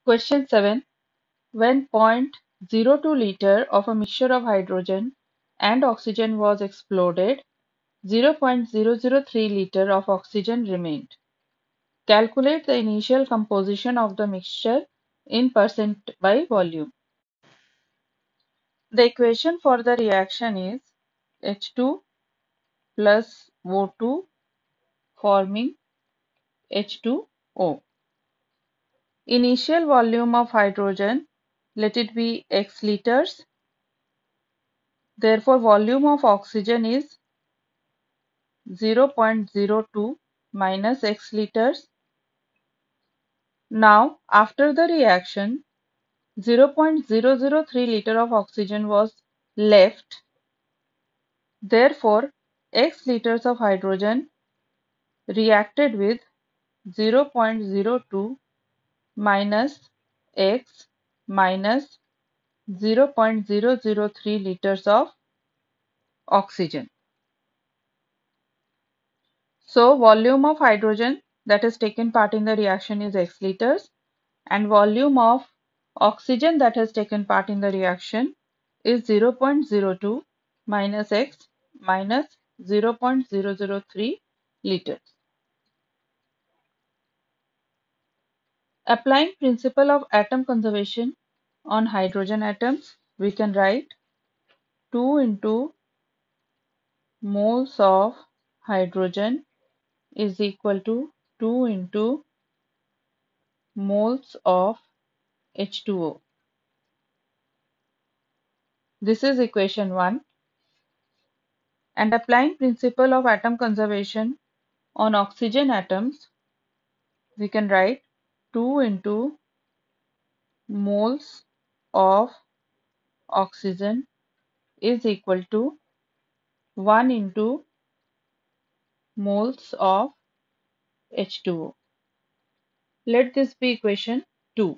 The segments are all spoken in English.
Question 7. When 0.02 liter of a mixture of hydrogen and oxygen was exploded, 0.003 liter of oxygen remained. Calculate the initial composition of the mixture in percent by volume. The equation for the reaction is H2 plus O2 forming H2O. Initial volume of hydrogen, let it be X liters. Therefore, volume of oxygen is 0.02 minus X liters. Now, after the reaction, 0.003 liter of oxygen was left. Therefore, X liters of hydrogen reacted with 0.02 minus X minus 0.003 liters of oxygen. So, volume of hydrogen that has taken part in the reaction is X liters, and volume of oxygen that has taken part in the reaction is 0.02 minus X minus 0.003 liters. Applying principle of atom conservation on hydrogen atoms, we can write 2 into moles of hydrogen is equal to 2 into moles of H2O. This is equation 1. And applying principle of atom conservation on oxygen atoms, we can write 2 into moles of oxygen is equal to 1 into moles of H2O. Let this be equation 2.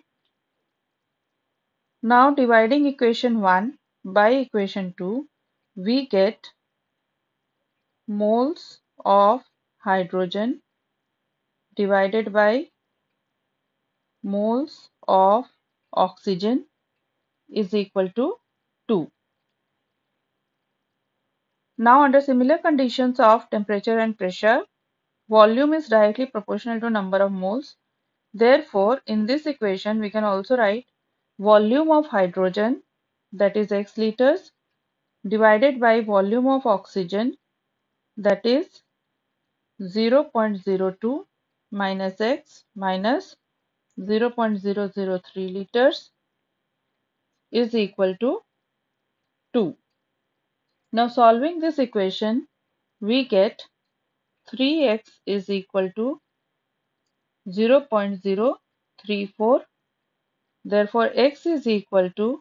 Now dividing equation 1 by equation 2, we get moles of hydrogen divided by moles of oxygen is equal to 2. Now under similar conditions of temperature and pressure, volume is directly proportional to number of moles. Therefore, in this equation we can also write volume of hydrogen, that is X liters, divided by volume of oxygen, that is 0.02 minus X minus 0.003 liters is equal to 2. Now solving this equation, we get 3x is equal to 0.034. Therefore, x is equal to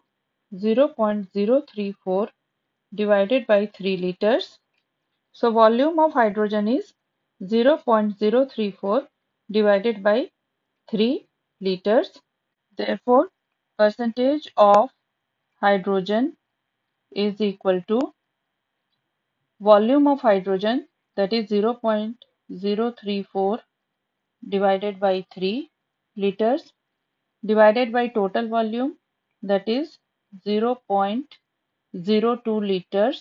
0.034 divided by 3 liters. So, volume of hydrogen is 0.034 divided by 3 liters. Therefore, percentage of hydrogen is equal to volume of hydrogen, that is 0.034 divided by 3 liters divided by total volume, that is 0.02 liters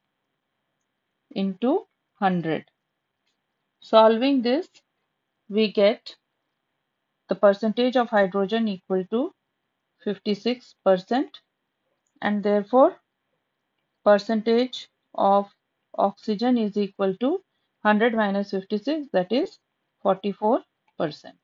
into 100. Solving this, we get the percentage of hydrogen equal to 56%, and therefore percentage of oxygen is equal to 100 minus 56, that is 44%.